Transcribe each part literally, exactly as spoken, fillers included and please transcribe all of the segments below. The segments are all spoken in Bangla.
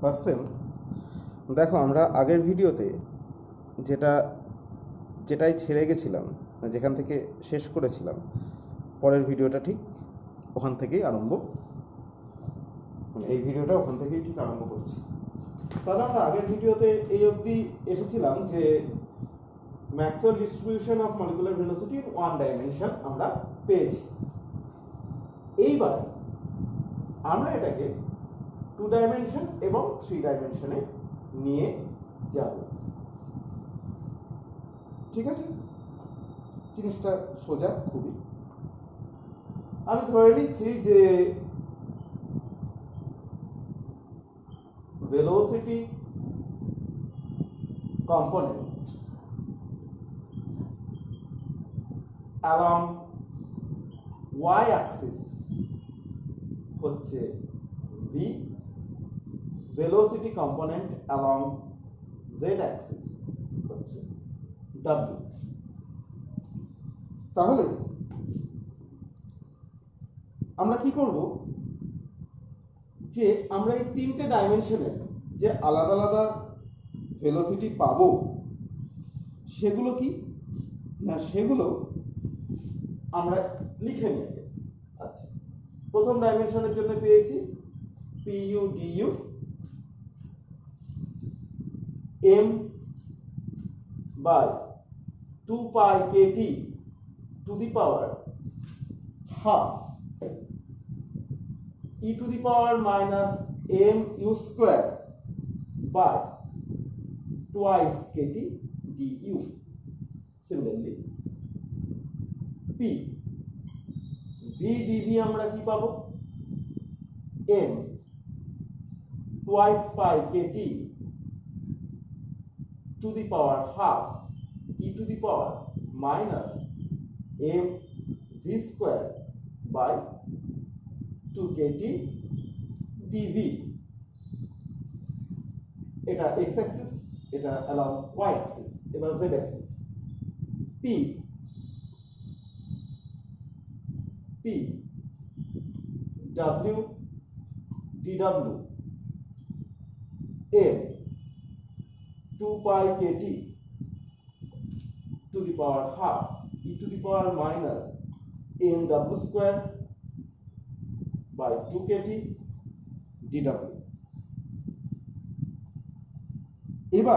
First same. দেখো আমরা আগের ভিডিওতে যেটা যেটাই ছেড়ে গেছিলাম, যেখান থেকে শেষ করেছিলাম, পরের ভিডিওটা ঠিক ওখান থেকেই আরম্ভ, এই ভিডিওটা ওখান থেকেই ঠিক আরম্ভ করছি। তাহলে আমরা আগের ভিডিওতে এই অবধি এসেছিলাম যে Maxwell distribution of molecular velocity in one dimension আমরা পেয়েছি। এইবার আমরা এটাকে টু ডাইমেনশন এবং থ্রি ডাইমেনশনে নিয়ে যাব। ঠিক আছে, জিনিসটা সোজা খুবই। আমি ধরে নিচ্ছি যে velocity component along y axis হচ্ছে v, velocity component along z axis হচ্ছে w। তাহলে আমরা কি করব, যে আমরা এই তিনটে ডাইমেনশনের যে আলাদা আলাদা ভেলোসিটি পাবো সেগুলো কি না, সেগুলো আমরা লিখে নিয়ে। আচ্ছা, প্রথম ডাইমেনশনের জন্য পেয়েছি p U D u m by two pi k t to the power half e to the power minus m u square by twice kt du. Similarly, p v dv আমরা কি পাবো, m twice pi kt to the power half e to the power minus m v square by two kt dv। এটা x অ্যাক্সিস, এটা অ্যালং y অ্যাক্সিস। এবার z axis p p w dw m two pi kt to the power half e to the power minus m w square by two kt dw। এবার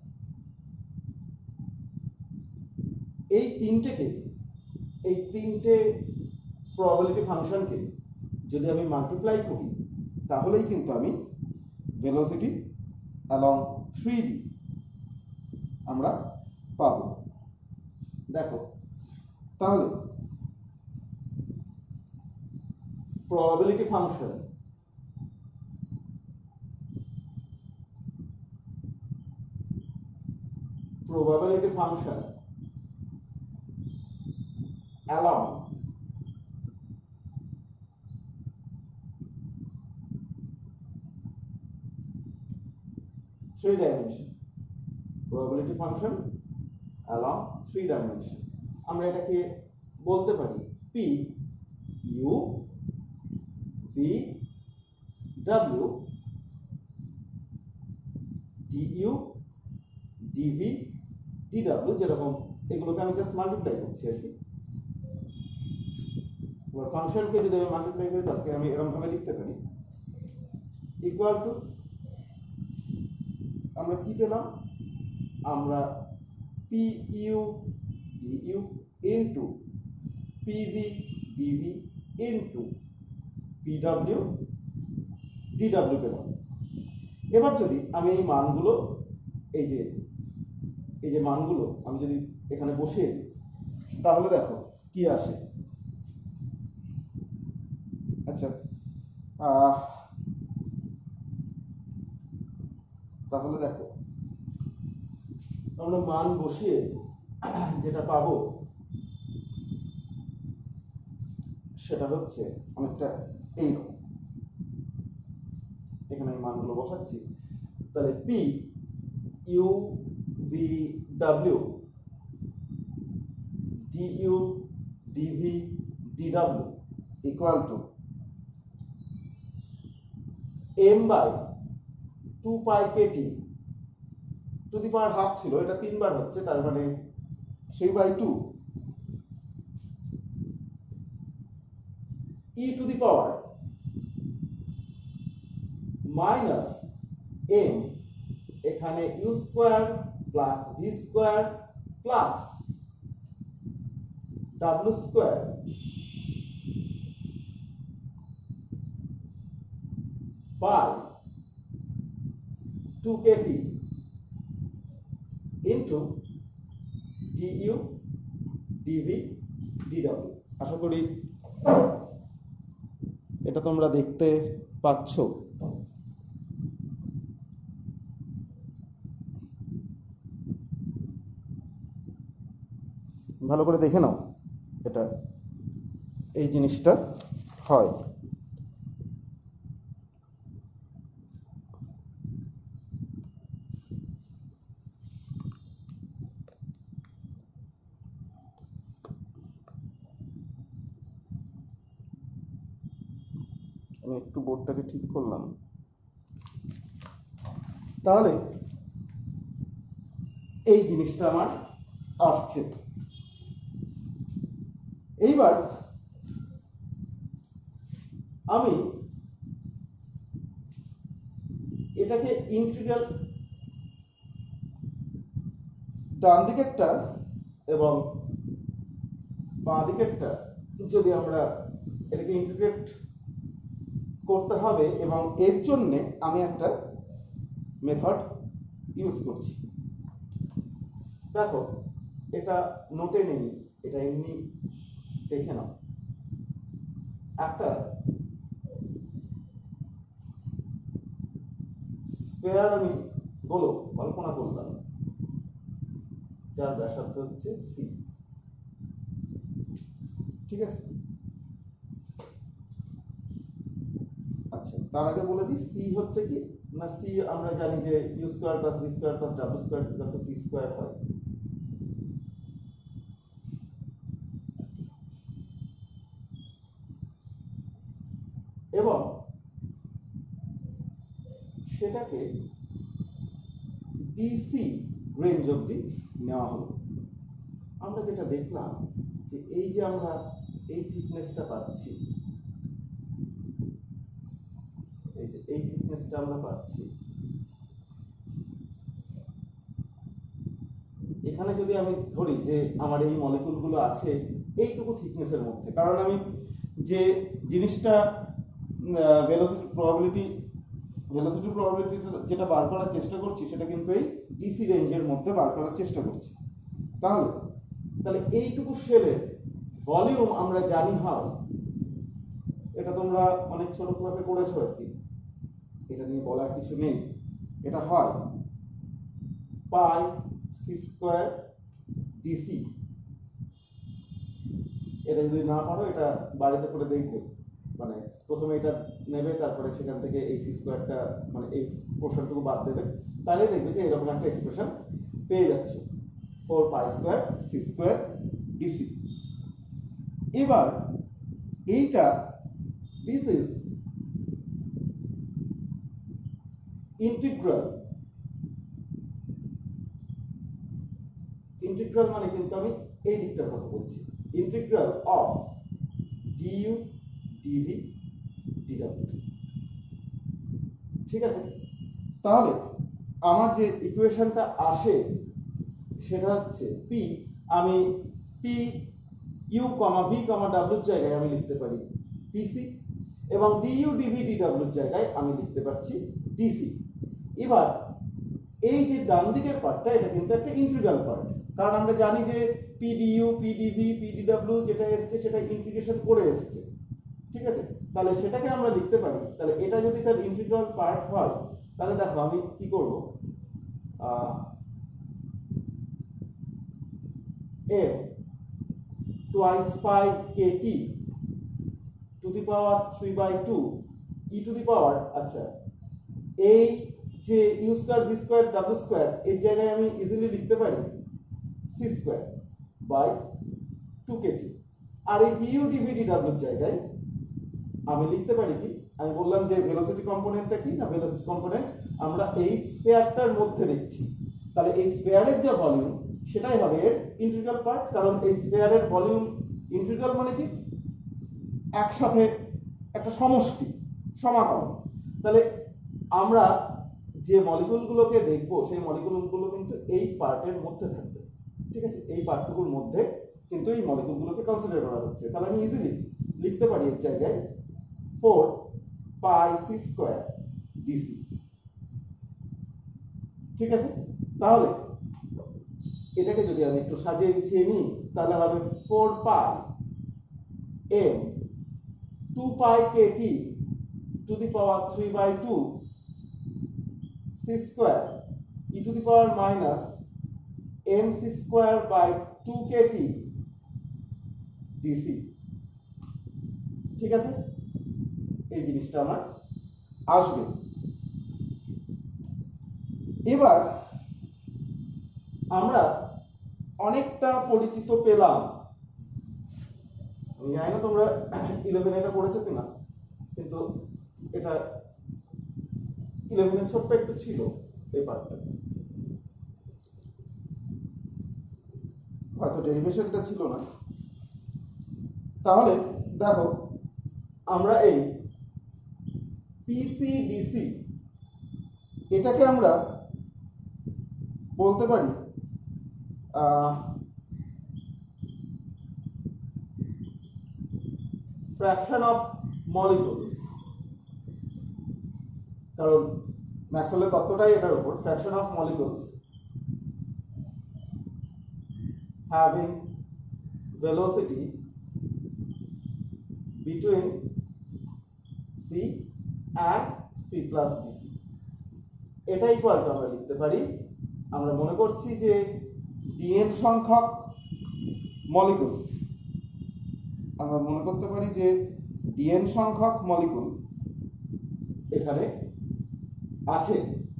এই তিনটেকে, এই তিনটে প্রবাবিলিটি ফাংশনকে যদি আমি মাল্টিপ্লাই করি তাহলেই কিন্তু আমি ভেলোসিটি অ্যালং থ্রি ডি আমরা পাবো। দেখো তাহলে probability function probability function along three dimension probability function along three dimension আমরা এটাকে বলতে পারি p u v w du dv dw, যেরকম এগুলোকে আমি জাস্ট মাল্টিপ্লাই করছি আর কি। এবার ফাংশনকে যদি আমি মাল্টিপ্লাই করি তাহলে আমি এরকম ভাবে লিখতে পারি ইকুয়াল টু, আমরা কি পেলাম, আমরা P U D U into PV DV into PW DW পেলাম। এবার যদি আমি এই মানগুলো, এই যে এই যে মানগুলো আমি যদি এখানে বসিয়ে দিই তাহলে দেখো কি আসে। আচ্ছা, তাহলে দেখো আমরা মান বসিয়ে যেটা পাবো সেটা হচ্ছে অনেকটা এইরকম। এখানে আমি মানগুলো বসাচ্ছি, তাহলে P U V W D U DV DW equal to m by two pi Katie to the power half ছিল, এটা তিনবার হচ্ছে, তার মানে three by two e to the power minus M, এখানে U square plus V square plus W square by two KT into DU DV DW. আশা করি এটা তোমরা দেখতে পাচ্ছ। ভালো করে দেখে নাও, এটা এই জিনিসটা হয়। আমি একটু বোর্ডটাকে ঠিক করলাম। তাহলে এই জিনিসটা আমার আসছে। এইবার আমি এটাকে ইন্টিগ্রাল ডান দিকেরটা এবং বাঁ দিকেরটা যদি আমরা এটাকে ইন্টিগ্রেট করতে হবে, এবং এর জন্য আমি একটা মেথড ইউজ করছি। দেখো, এটা নোটে নেই, এটা এমনি দেখে নাও। একটা স্কয়ার আমি বলো কল্পনা করলাম, যার ব্যাসার্ধ হচ্ছে সি। ঠিক আছে, আচ্ছা, তার আগে বলে দিই সি হচ্ছে কি না, সি আমরা জানি যে u square plus v square plus ডাব্লিউ square is equal to c square হয়। এবং সেটাকে ডিসি রেঞ্জ অবধি নেওয়া হলো। আমরা যেটা দেখলাম যে এই যে আমরা এই থিকনেসটা পাচ্ছি, এই যে এই থিকনেসটা আমরা পাচ্ছি, এখানে যদি আমি ধরি যে আমার এই মলিকুলগুলো আছে এইটুকু থিকনেসের মধ্যে, কারণ আমি যে জিনিসটা ভেলোসিটি প্রবাবিলিটি ভেলোসিটি প্রবাবিলিটি যেটা বার করার চেষ্টা করছি সেটা কিন্তু এই ডিসি রেঞ্জের মধ্যে বার করার চেষ্টা করছি। তাহলে তাহলে এইটুকু শেলের ভলিউম আমরা জানি হয়, এটা তোমরা অনেক ছোট ক্লাসে করেছো আর কি, এটা নিয়ে বলার কিছু নেই। এটা হয় পাই সি স্কোয়ার ডিসি। এটা যদি না পারো এটা বাড়িতে করে দেখবে, মানে প্রথমে এটা নেবে, তারপরে সেখান থেকে এই সি স্কোয়ারটা মানে এই পোর্শনটুকু বাদ দেবে, তাহলে দেখবে যে এরকম একটা এক্সপ্রেশন পেয়ে যাচ্ছে, four pi square c square DC. এবার এইটা দিস ইজ ইন্টিগ্রাল। ইন্টিগ্রাল মানে কিন্তু আমি এই দিকটার কথা বলছি, ইন্টিগ্রাল অফ ডিইউ ডিভি ডিডব্লিউ। ঠিক আছে, তাহলে আমার যে ইকুয়েশনটা আসে সেটা হচ্ছে পি, আমি p u comma v comma ডাব্লিউর জায়গায় আমি লিখতে পারি পিসি, এবং ডিইউ ডিভি ডিডব্লিউর জায়গায় আমি লিখতে পারছি ডিসি। এবার এই যে ডান দিকের পার্টটা এটা কিন্তু একটা ইন্টিগ্রাল পার্ট, কারণ আমরা জানি যে পিডিইউ পিডিভি পিডিডব্লিউ যেটা এসছে সেটা ইন্টিগ্রেশন করে এসছে। ঠিক আছে, তাহলে সেটাকে আমরা লিখতে পারি। তাহলে এটা যদি তার ইন্টিগ্রাল পার্ট হয়, তাহলে দেখো আমি কি করব, m twice pi Katie to the power three by two e to the power, আচ্ছা এই যে ইউ স্কয়ার ভি স্কয়ার ডাব্লিউ স্কয়ার এর জায়গায় আমি ইজিলি লিখতে পারি c square by two k t, আর এই ডিইউ ডিভি ডিডব্লিউর জায়গায় আমি লিখতে পারি কি, আমি বললাম যে ভেলোসিটি কম্পোনেন্টটা কি না, ভেলোসিটি কম্পোনেন্ট আমরা এই স্ফিয়ারটার মধ্যে দেখছি, তাহলে এই স্ফিয়ারের যে ভলিউম সেটাই হবে এর ইন্টিগ্রাল পার্ট, কারণ এই স্ফিয়ারের ভলিউম ইন্টিগ্রাল মানে কি একসাথে একটা সমষ্টি সমাকলন। তাহলে আমরা যে মলিকুলগুলোকে দেখবো সেই মলিকুলগুলো কিন্তু এই পার্টের মধ্যে থাকবে, ঠিক আছে, এই পার্টটুকুর মধ্যে কিন্তু এই মলিকুলগুলোকে কনসিডার করা হচ্ছে। তাহলে আমি ইজিলি লিখতে পারি এর জায়গায় four pi c square d c, ঠিক আছে। তাহলে এটাকে যদি আমি একটু সাজিয়ে গুছিয়ে নিই তাহলে হবে four pi m two pi k t to the power three by two c square e to the power minus m c square by two k t d c, ঠিক আছে। এই জিনিসটা আমার আসবে। এবার আমরা অনেকটা পরিচিত পেলাম, আমি জানি না তোমরা ইলেভেন এটা পড়েছো কিনা, কিন্তু এটা ইলেভেনের ছোট্ট একটু ছিল এই পার্টটা, হয়তো ডেরিভেশনটা ছিল না। তাহলে দেখো আমরা এই পিসিডিসি এটাকে আমরা বলতে পারি ফ্র্যাকশন অফ মলিকুলস, কারণ ম্যাক্সওয়েলের তত্ত্বটাই এটার উপর, fraction of molecules having velocity between c and c plus dc, এটা ইকুয়াল টু আমরা লিখতে পারি, আমরা মনে করছি যে ডিএন সংখ্যক মলিকুল, আমরা মনে করতে পারি যে ডিএন সংখ্যক মলিকুল এখানে আছে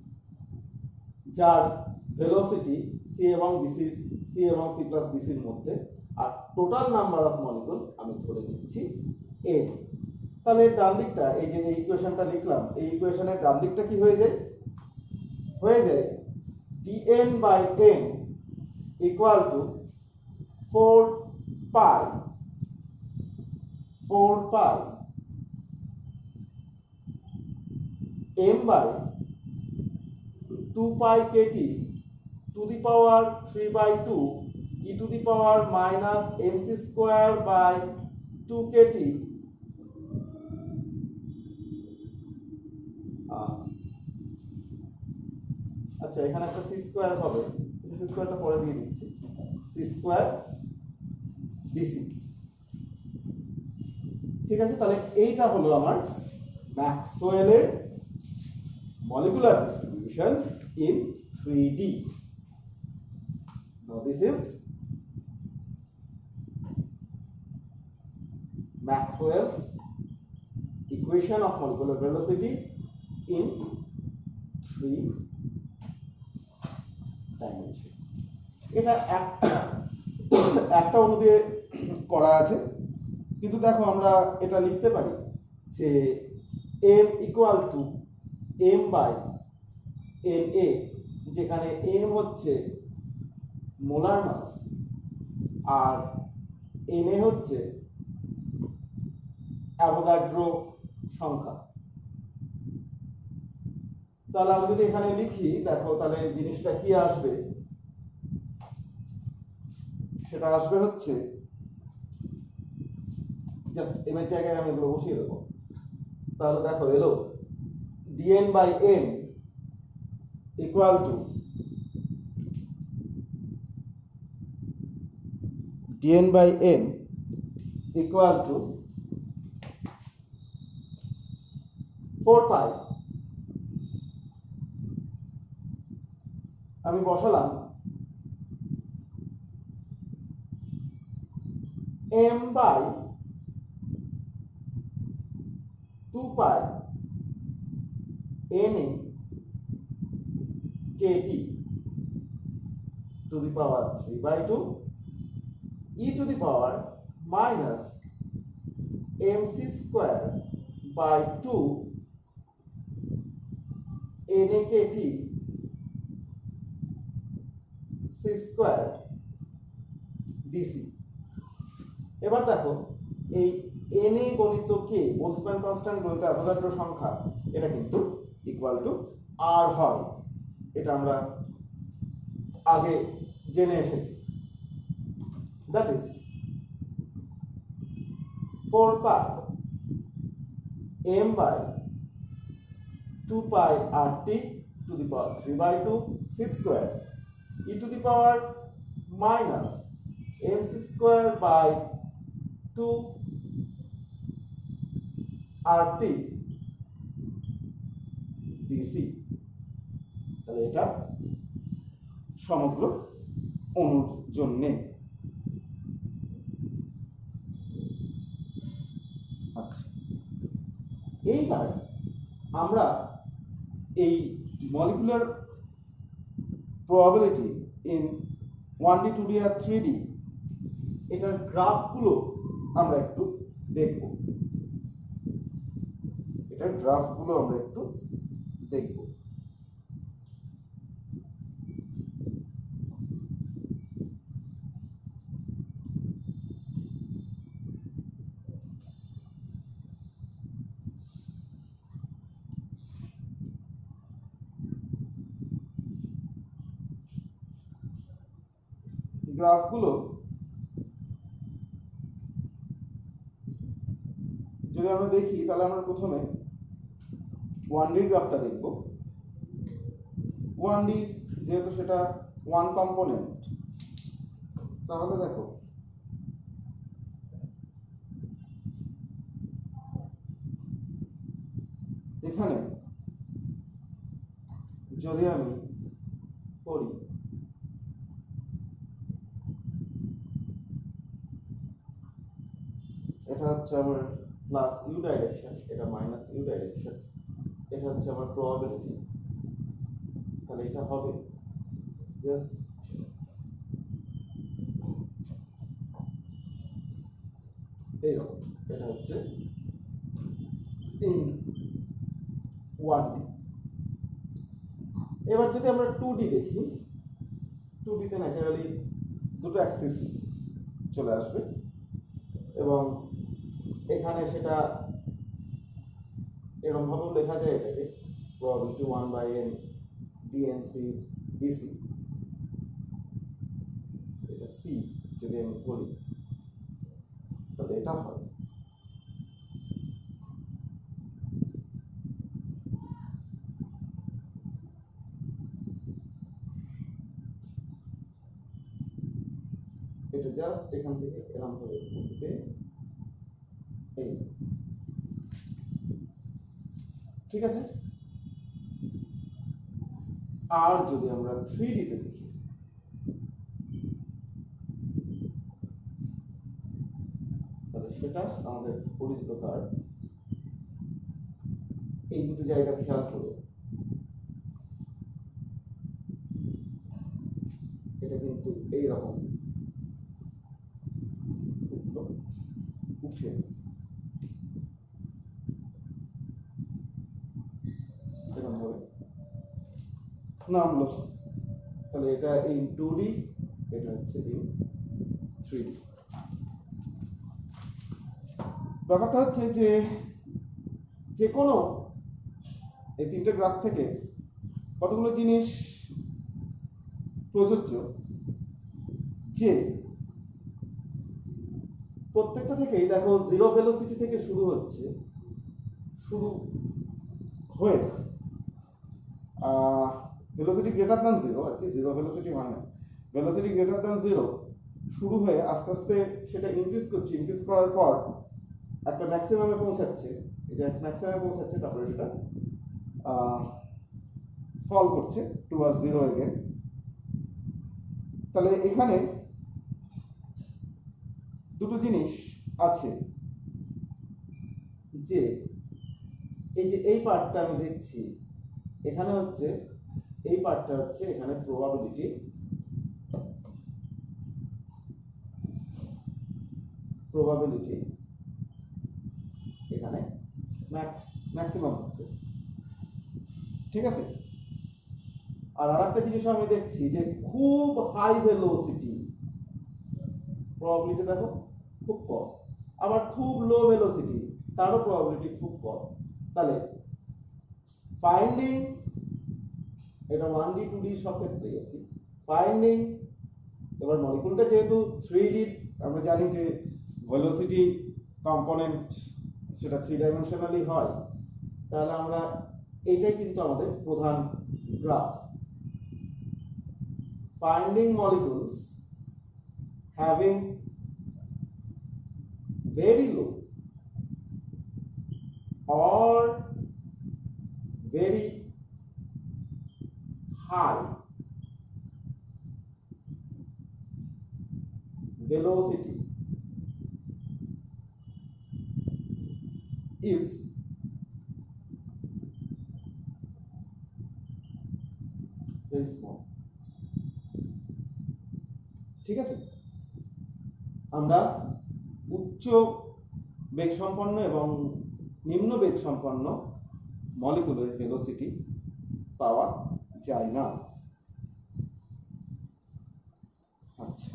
যার ভেলোসিটি সি এবং ডিসি সি এবং সি প্লাস ডিসির মধ্যে, আর টোটাল নাম্বার অফ মলিকুল আমি ধরে নিচ্ছি এন। তাহলে ডান দিকটা এই যে ইকুয়েশনটা লিখলাম, এই ইকুয়েশনের ডান দিকটা কি হয়ে যায়, হয়ে যায় dn by n equal to four pi four pi m by two pi kt to the power three by two e to the power minus mc square by two kt, আচ্ছা এখানে একটা সি স্কোয়ার হবে, সি স্কোয়ারটা পরে দিয়ে দিচ্ছি, সি স্কোয়ার ডিসি, ঠিক আছে। তাহলে এইটা হলো আমার ম্যাক্সওয়েলের molecular distribution in three D. Now this is Maxwell's equation of molecular velocity in three dimension. এটা একটা অনুযায়ী করা আছে, কিন্তু দেখো আমরা এটা লিখতে পারি যে m equal to m by na, যেখানে m হচ্ছে মোলার মাস আর na হচ্ছে অ্যাভোগাড্রো সংখ্যা। তাহলে আমি যদি এখানে লিখি দেখো তাহলে জিনিসটা কি আসবে, সেটা আসবে হচ্ছে জাস্ট এম এর জায়গায় আমি এগুলো বসিয়ে দেবো। তাহলে দেখো এলো dn by n equal to dn by n equal to four pi, আমি বসালাম m by two pi na kt to the power three by two e to the power minus mc square by two n a k t c square DC. এবার দেখো এই এন এ গণিত কে, বোলসম্যান কনস্ট্যান্ট গণিত অ্যাভোগাড্রো সংখ্যা, এটা কিন্তু ইকুয়াল টু আর হয়, এটা আমরা আগে জেনে এসেছি। That is four pi m by two pi r t to the power three by two c square e to the power minus m c square by two r t dc. তাহলে এটা সমগ্র অণুর জন্যে। আচ্ছা, এইবার আমরা এই molecular probability in one D two D আর থ্রি ডি এটার গ্রাফগুলো আমরা একটু দেখব। এটার গ্রাফগুলো আমরা একটু দেখব। গ্রাফগুলো যদি আমরা দেখি তাহলে আমরা প্রথমে ওয়ান ডি গ্রাফটা দেখব। ওয়ান ডি যেহেতু সেটা ওয়ান কম্পোনেন্ট, তাহলে দেখো এখানে যদি আমি করি এটা হচ্ছে আমার প্লাস ইউ ডাইরেকশন, এটা মাইনাস ইউ ডাইরেকশন, এটা হচ্ছে আমার প্রবাবিলিটি, তাহলে এটা হবে জাস্ট এইরকম। এটা হচ্ছে ইন ওয়ান ডি। এবার যদি আমরা টু ডি দেখি, টু ডিতে ন্যাচারালি দুটো অ্যাক্সিস চলে আসবে এবং এখানে সেটা এরকম ভাবেও লেখা যায় এটাকে probability one by n dnc dc. এটা সি যদি আমি ধরি তাহলে এটা হয়। এটা জাস্ট এখান থেকে এরকম ভাবে উঠবে এই, ঠিক আছে। আর যদি আমরা থ্রি ডি তে দেখি তাহলে সেটা আমাদের পরিচিত কার্ড। এই দুটো জায়গা খেয়াল করো, এটা কিন্তু এইরকম উঠে এরকম হবে নামলো, তাহলে এটা ইন টু ডি, এটা হচ্ছে ইন থ্রি ডি। ব্যাপারটা হচ্ছে যে যে কোনো এই তিনটে গ্রাফ থেকে কতগুলো জিনিস প্রযোজ্য, যে প্রত্যেকটা থেকেই দেখো জিরো ভেলোসিটি থেকে শুরু হচ্ছে, শুরু হয়ে ভেলোসিটি গ্রেটার দ্যান জিরো, আর কি জিরো ভেলোসিটি হয় না, ভেলোসিটি গ্রেটার দ্যান জিরো শুরু হয়ে আস্তে আস্তে সেটা ইনক্রিজ করছে, ইনক্রিজ করার পর একটা ম্যাক্সিমামে পৌঁছাচ্ছে, এই যে ম্যাক্সিমামে পৌঁছাচ্ছে, তারপরে সেটা ফল করছে টুয়ার্ডস জিরো এগেন। তাহলে এখানে দুটো জিনিস আছে, যে এই যে এই পার্টটা আমি দেখছি এখানে হচ্ছে, এই পার্টটা হচ্ছে এখানে প্রবাবিলিটি, প্রবাবিলিটি এখানে ম্যাক্স ম্যাক্সিমাম হচ্ছে, ঠিক আছে। আর আরেকটা জিনিস আমি দেখছি যে খুব হাই ভেলোসিটি প্রবাবিলিটি দেখো খুব কম, আবার খুব লো ভেলোসিটি তারও প্রবাবিলিটি খুব কম। তাহলে ফাইন্ডিং, এটা ওয়ান ডি টু ডি সব ক্ষেত্রেই আর কি, ফাইন্ডিং, এবার মলিকুলটা যেহেতু থ্রি ডি, আমরা জানি যে ভেলোসিটি কম্পোনেন্ট সেটা থ্রি ডাইমেনশনালি হয়, তাহলে আমরা এটাই কিন্তু আমাদের প্রধান graph. Finding molecules having very low or very high velocity is very small, ঠিক আছে। আমরা উচ্চ বেগ সম্পন্ন এবং নিম্ন বেগ সম্পন্ন মলিকুলের ভেলোসিটি পাওয়া যায় না। আচ্ছা,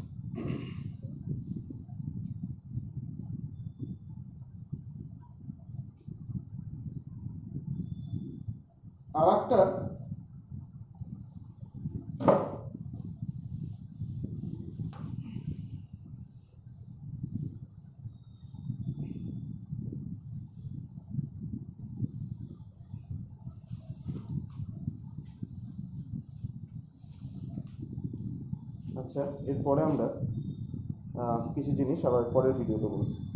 আর একটা আচ্ছা, এরপরে আমরা কিছু জিনিস আবার পরের ভিডিওতে বলছি।